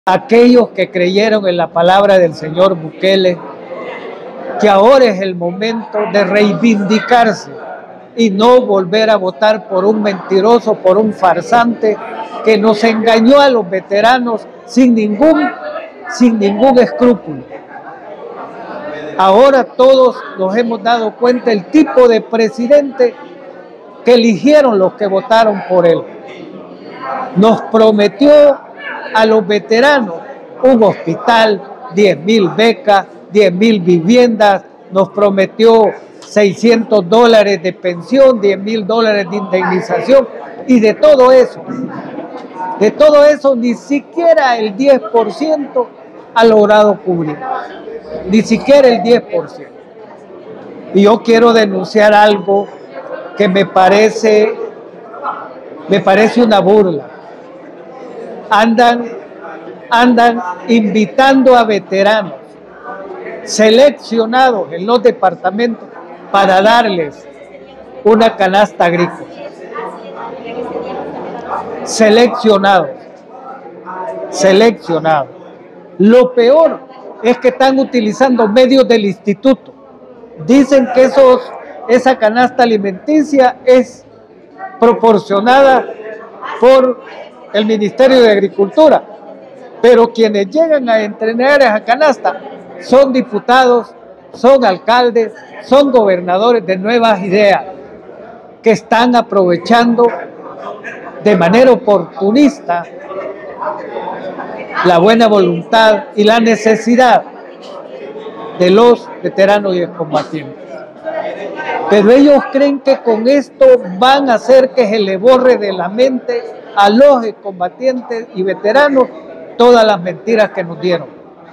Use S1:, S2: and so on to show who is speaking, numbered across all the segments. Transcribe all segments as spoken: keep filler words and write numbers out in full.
S1: aquellos que creyeron en la palabra del señor Bukele, que ahora es el momento de reivindicarse y no volver a votar por un mentiroso, por un farsante que nos engañó a los veteranos sin ningún, sin ningún escrúpulo. Ahora todos nos hemos dado cuenta del tipo de presidente que eligieron los que votaron por él. Nos prometió a los veteranos un hospital, diez mil becas, diez mil viviendas, nos prometió seiscientos dólares de pensión, diez mil dólares de indemnización, y de todo eso, de todo eso ni siquiera el diez por ciento ha logrado cubrir, ni siquiera el diez por ciento. Y yo quiero denunciar algo que me parece, me parece una burla. Andan, andan invitando a veteranos seleccionados en los departamentos para darles una canasta agrícola. Seleccionados, seleccionados. Lo peor es que están utilizando medios del instituto. Dicen que esos, esa canasta alimenticia es proporcionada por el Ministerio de Agricultura, pero quienes llegan a entrenar esa canasta son diputados, son alcaldes, son gobernadores de Nuevas Ideas, que están aprovechando de manera oportunista la buena voluntad y la necesidad de los veteranos y excombatientes. Pero ellos creen que con esto van a hacer que se le borre de la mente a los excombatientes y veteranos todas las mentiras que nos dieron.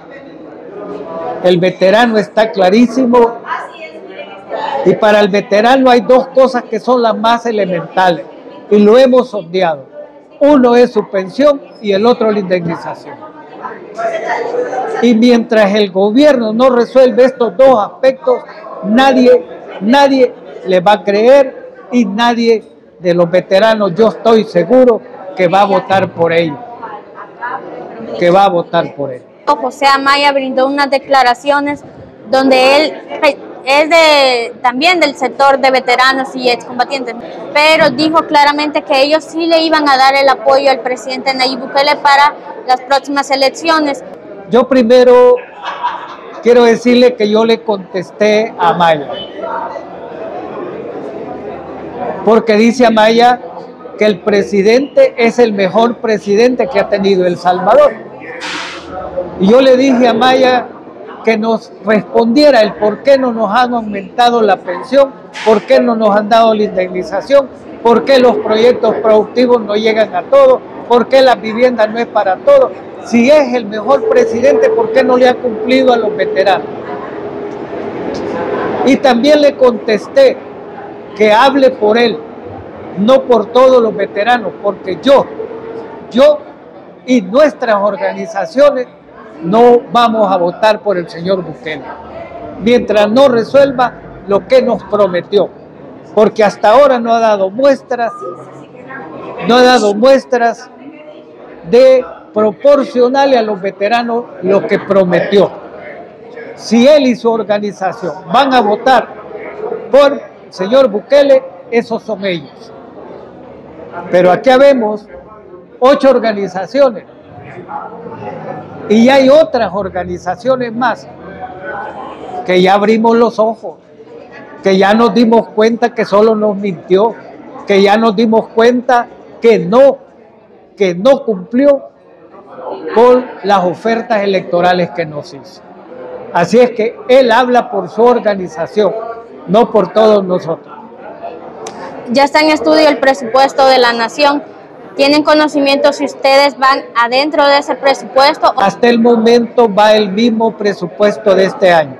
S1: El veterano está clarísimo, y para el veterano hay dos cosas que son las más elementales y lo hemos sondeado. Uno es su pensión y el otro la indemnización. Y mientras el gobierno no resuelve estos dos aspectos, nadie, nadie le va a creer, y nadie de los veteranos, yo estoy seguro, que va a votar por ellos, que va a votar por ellos.
S2: José Amaya brindó unas declaraciones donde él es de, también del sector de veteranos y excombatientes, pero dijo claramente que ellos sí le iban a dar el apoyo al presidente Nayib Bukele para las próximas elecciones.
S1: Yo primero quiero decirle que yo le contesté a Amaya, porque dice Amaya que el presidente es el mejor presidente que ha tenido El Salvador. Y yo le dije a Amaya que nos respondiera el por qué no nos han aumentado la pensión, por qué no nos han dado la indemnización, por qué los proyectos productivos no llegan a todos, por qué la vivienda no es para todos. Si es el mejor presidente, ¿por qué no le ha cumplido a los veteranos? Y también le contesté que hable por él, no por todos los veteranos, porque yo, yo y nuestras organizaciones no vamos a votar por el señor Bukele mientras no resuelva lo que nos prometió, porque hasta ahora no ha dado muestras, no ha dado muestras de proporcionarle a los veteranos lo que prometió. Si él y su organización van a votar por el señor Bukele, esos son ellos. Pero aquí vemos ocho organizaciones y hay otras organizaciones más que ya abrimos los ojos, que ya nos dimos cuenta que solo nos mintió, que ya nos dimos cuenta que no, que no cumplió con las ofertas electorales que nos hizo. Así es que él habla por su organización, no por todos nosotros.
S2: Ya está en estudio el presupuesto de la nación. ¿Tienen conocimiento si ustedes van adentro de ese presupuesto?
S1: Hasta el momento va el mismo presupuesto de este año.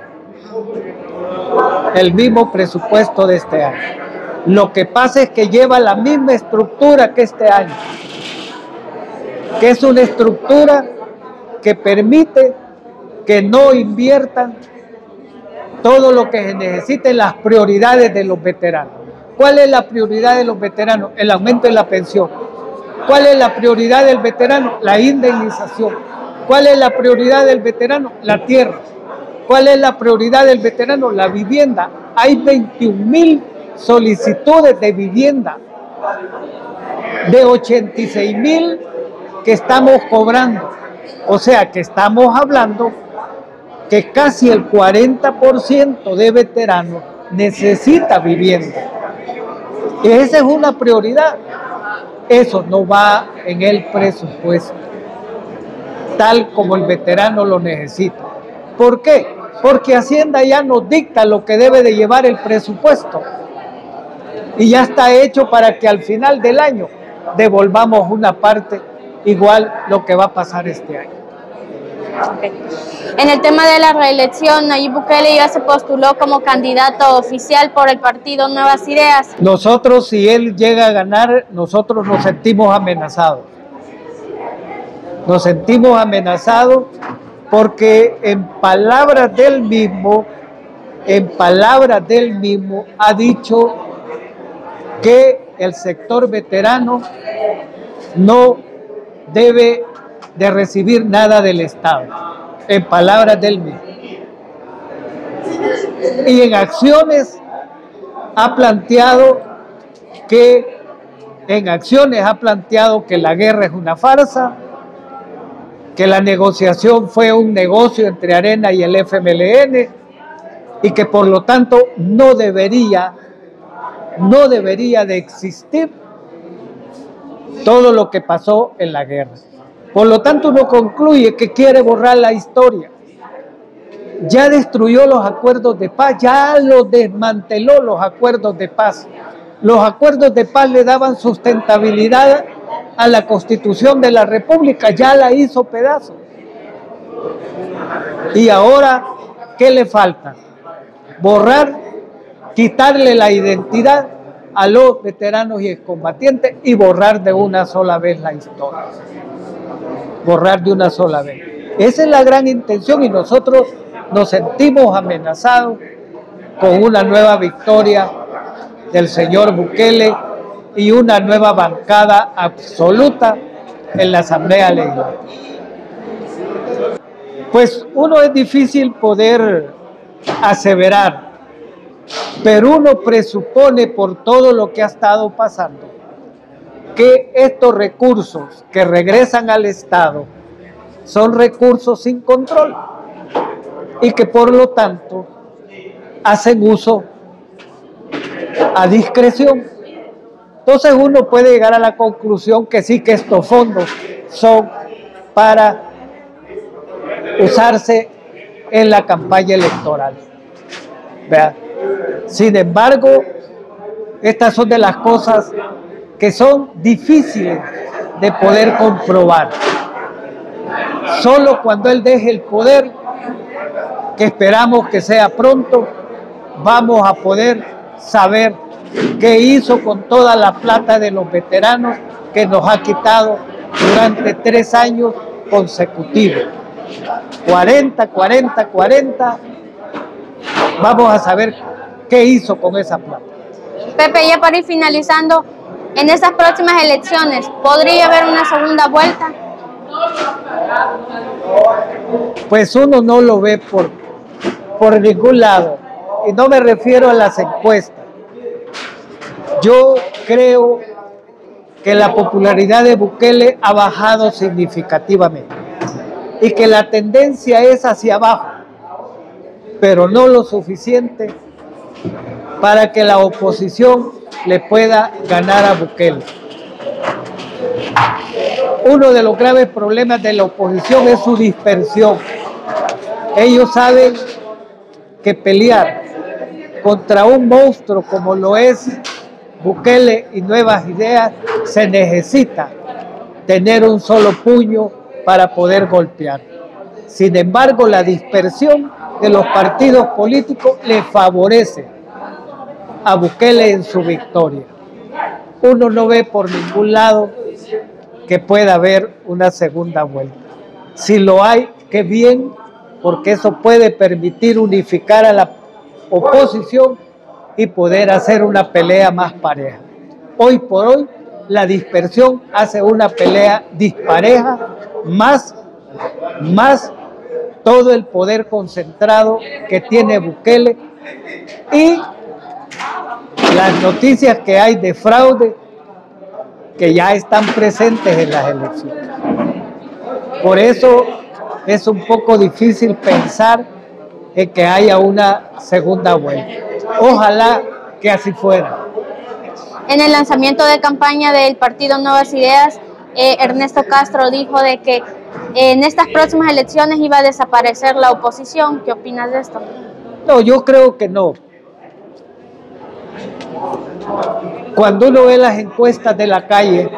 S1: El mismo presupuesto de este año. Lo que pasa es que lleva la misma estructura que este año, que es una estructura que permite que no inviertan todo lo que se necesita en las prioridades de los veteranos. ¿Cuál es la prioridad de los veteranos? El aumento de la pensión. ¿Cuál es la prioridad del veterano? La indemnización. ¿Cuál es la prioridad del veterano? La tierra. ¿Cuál es la prioridad del veterano? La vivienda. Hay veintiún mil solicitudes de vivienda, de ochenta y seis mil que estamos cobrando. O sea que estamos hablando que casi el cuarenta por ciento de veteranos necesita vivienda. Y esa es una prioridad. Eso no va en el presupuesto, tal como el veterano lo necesita. ¿Por qué? Porque Hacienda ya nos dicta lo que debe de llevar el presupuesto. Y ya está hecho para que al final del año devolvamos una parte, igual lo que va a pasar este año.
S2: Okay. En el tema de la reelección, Nayib Bukele ya se postuló como candidato oficial por el partido Nuevas Ideas.
S1: Nosotros, si él llega a ganar, nosotros nos sentimos amenazados. Nos sentimos amenazados porque en palabras del mismo, en palabras del mismo, ha dicho que el sector veterano no debe de recibir nada del Estado, en palabras del mismo. Y en acciones ha planteado que, en acciones ha planteado que la guerra es una farsa, que la negociación fue un negocio entre Arena y el F M L N y que por lo tanto no debería, no debería de existir todo lo que pasó en la guerra. Por lo tanto, uno concluye que quiere borrar la historia. Ya destruyó los acuerdos de paz, ya los desmanteló los acuerdos de paz. Los acuerdos de paz le daban sustentabilidad a la Constitución de la República, ya la hizo pedazo. Y ahora, ¿qué le falta? Borrar, quitarle la identidad a los veteranos y excombatientes y borrar de una sola vez la historia. Borrar de una sola vez. Esa es la gran intención y nosotros nos sentimos amenazados con una nueva victoria del señor Bukele y una nueva bancada absoluta en la Asamblea Legislativa. Pues uno es difícil poder aseverar, pero uno presupone por todo lo que ha estado pasando que estos recursos que regresan al Estado son recursos sin control y que por lo tanto hacen uso a discreción. Entonces uno puede llegar a la conclusión que sí, que estos fondos son para usarse en la campaña electoral. ¿Verdad? Sin embargo, estas son de las cosas que son difíciles de poder comprobar. Solo cuando él deje el poder, que esperamos que sea pronto, vamos a poder saber qué hizo con toda la plata de los veteranos que nos ha quitado durante tres años consecutivos. cuarenta, cuarenta, cuarenta. Vamos a saber qué hizo con esa plata.
S2: Pepe, ya para ir finalizando, en estas próximas elecciones, ¿podría haber una segunda vuelta?
S1: Pues uno no lo ve por, por ningún lado. Y no me refiero a las encuestas. Yo creo que la popularidad de Bukele ha bajado significativamente y que la tendencia es hacia abajo, pero no lo suficiente para que la oposición le pueda ganar a Bukele. Uno de los graves problemas de la oposición es su dispersión. Ellos saben que pelear contra un monstruo como lo es Bukele y Nuevas Ideas, se necesita tener un solo puño para poder golpear. Sin embargo, la dispersión de los partidos políticos le favorece a Bukele en su victoria. Uno no ve por ningún lado que pueda haber una segunda vuelta. Si lo hay, qué bien, porque eso puede permitir unificar a la oposición y poder hacer una pelea más pareja. Hoy por hoy, la dispersión hace una pelea dispareja, más más todo el poder concentrado que tiene Bukele y las noticias que hay de fraude que ya están presentes en las elecciones. Por eso es un poco difícil pensar en que haya una segunda vuelta. Ojalá que así fuera.
S2: En el lanzamiento de campaña del partido Nuevas Ideas, eh, Ernesto Castro dijo de que en estas próximas elecciones iba a desaparecer la oposición. ¿Qué opinas de esto?
S1: No, yo creo que no. Cuando uno ve las encuestas de la calle,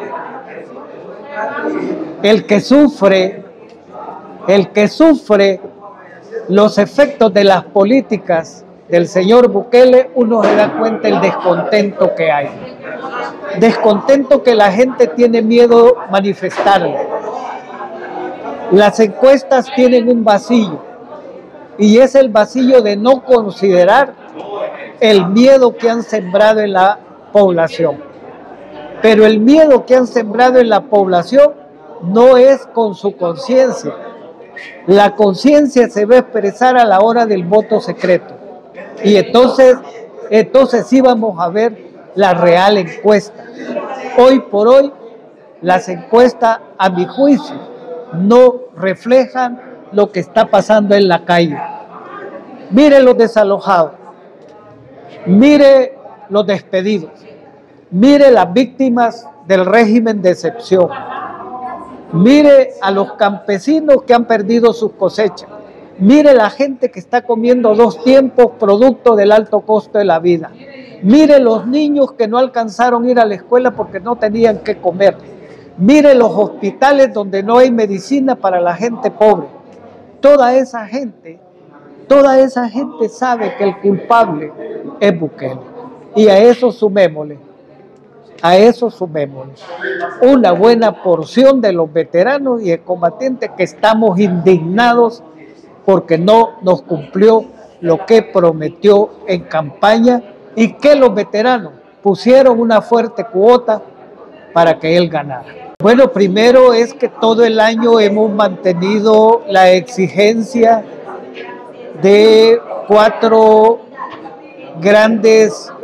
S1: el que sufre, el que sufre los efectos de las políticas del señor Bukele, uno se da cuenta del descontento que hay. Descontento que la gente tiene miedo a manifestarlo. Las encuestas tienen un vacío, y es el vacío de no considerar el miedo que han sembrado en la población. Pero el miedo que han sembrado en la población no es con su conciencia. La conciencia se va a expresar a la hora del voto secreto. Y entonces, entonces sí vamos a ver la real encuesta. Hoy por hoy, las encuestas, a mi juicio, no reflejan lo que está pasando en la calle. Mire los desalojados, mire los despedidos, mire las víctimas del régimen de excepción, mire a los campesinos que han perdido sus cosechas, mire la gente que está comiendo dos tiempos producto del alto costo de la vida, mire los niños que no alcanzaron a ir a la escuela porque no tenían que comer, mire los hospitales donde no hay medicina para la gente pobre. Toda esa gente, toda esa gente sabe que el culpable es Bukele. Y a eso sumémosle, a eso sumémosle una buena porción de los veteranos y excombatientes que estamos indignados porque no nos cumplió lo que prometió en campaña y que los veteranos pusieron una fuerte cuota para que él ganara. Bueno, primero es que todo el año hemos mantenido la exigencia de cuatro grandes,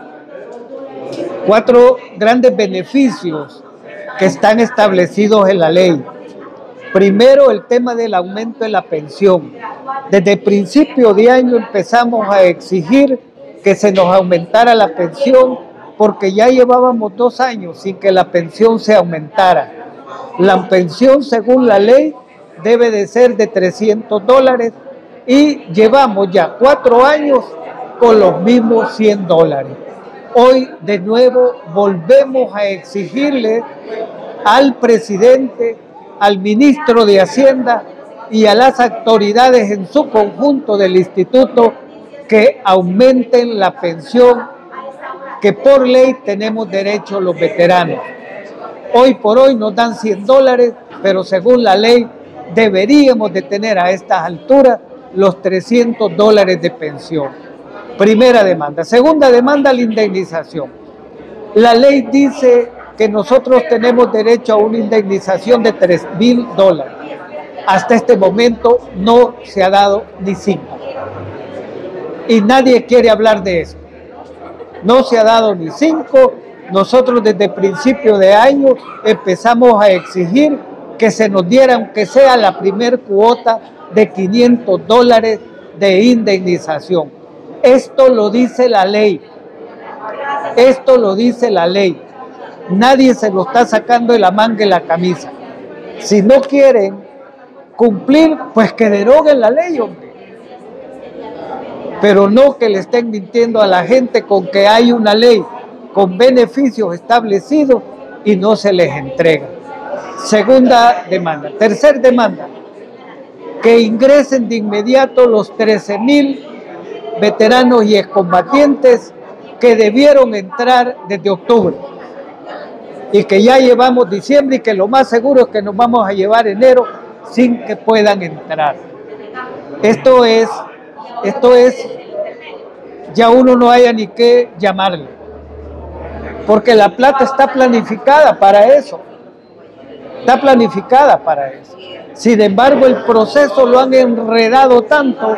S1: cuatro grandes beneficios que están establecidos en la ley. Primero, el tema del aumento de la pensión. Desde el principio de año empezamos a exigir que se nos aumentara la pensión porque ya llevábamos dos años sin que la pensión se aumentara. La pensión, según la ley, debe de ser de trescientos dólares y llevamos ya cuatro años con los mismos cien dólares. Hoy, de nuevo, volvemos a exigirle al presidente, al ministro de Hacienda y a las autoridades en su conjunto del instituto que aumenten la pensión que por ley tenemos derecho los veteranos. Hoy por hoy nos dan cien dólares, pero según la ley deberíamos de tener a estas alturas los trescientos dólares de pensión. Primera demanda. Segunda demanda, la indemnización. La ley dice que nosotros tenemos derecho a una indemnización de tres mil dólares. Hasta este momento no se ha dado ni cinco. Y nadie quiere hablar de eso. No se ha dado ni cinco. Nosotros desde el principio de año empezamos a exigir que se nos diera, aunque sea la primer cuota de quinientos dólares de indemnización. Esto lo dice la ley. Esto lo dice la ley. Nadie se lo está sacando de la manga y la camisa. Si no quieren cumplir, pues que deroguen la ley, hombre. Pero no que le estén mintiendo a la gente con que hay una ley con beneficios establecidos y no se les entrega. Segunda demanda. Tercer demanda, que ingresen de inmediato los trece mil veteranos y excombatientes que debieron entrar desde octubre y que ya llevamos diciembre y que lo más seguro es que nos vamos a llevar enero sin que puedan entrar. Esto es, esto es, ya uno no haya ni qué llamarle, porque la plata está planificada para eso, está planificada para eso. Sin embargo, el proceso lo han enredado tanto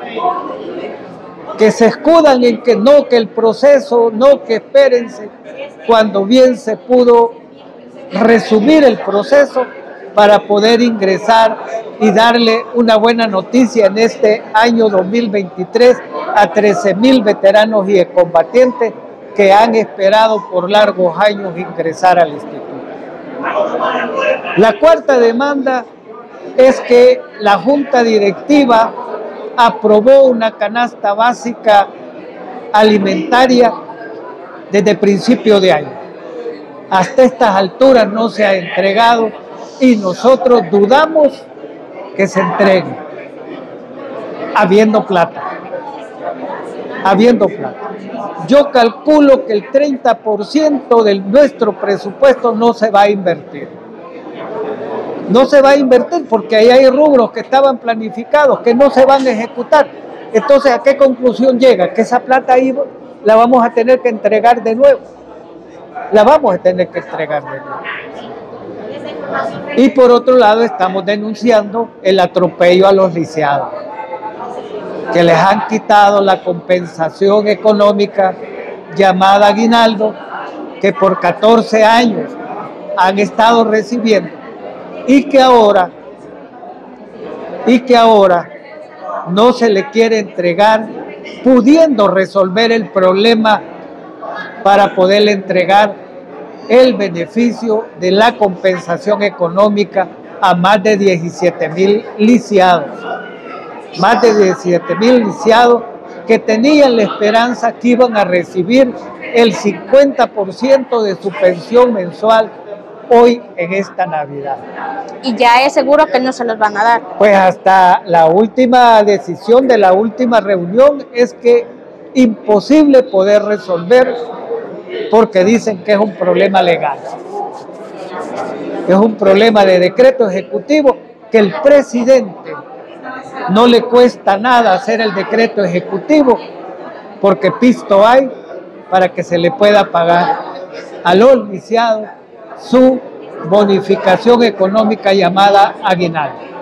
S1: que se escudan en que no, que el proceso, no, que espérense, cuando bien se pudo resumir el proceso para poder ingresar y darle una buena noticia en este año dos mil veintitrés a trece mil veteranos y excombatientes que han esperado por largos años ingresar al instituto. La cuarta demanda es que la Junta Directiva aprobó una canasta básica alimentaria desde principio de año. Hasta estas alturas no se ha entregado y nosotros dudamos que se entregue, habiendo plata, habiendo plata. Yo calculo que el treinta por ciento de nuestro presupuesto no se va a invertir. No se va a invertir porque ahí hay rubros que estaban planificados, que no se van a ejecutar. Entonces, ¿a qué conclusión llega? Que esa plata ahí la vamos a tener que entregar de nuevo. La vamos a tener que entregar de nuevo. Y por otro lado, estamos denunciando el atropello a los lisiados, que les han quitado la compensación económica llamada aguinaldo, que por catorce años han estado recibiendo, y que ahora, y que ahora no se le quiere entregar, pudiendo resolver el problema para poderle entregar el beneficio de la compensación económica a más de diecisiete mil lisiados. Más de diecisiete mil lisiados que tenían la esperanza que iban a recibir el cincuenta por ciento de su pensión mensual hoy en esta Navidad.
S2: Y ya es seguro que no se los van a dar.
S1: Pues hasta la última decisión de la última reunión es que imposible poder resolver porque dicen que es un problema legal. Es un problema de decreto ejecutivo que el presidente no le cuesta nada hacer el decreto ejecutivo porque pisto hay para que se le pueda pagar a los lisiados su bonificación económica llamada aguinaldo.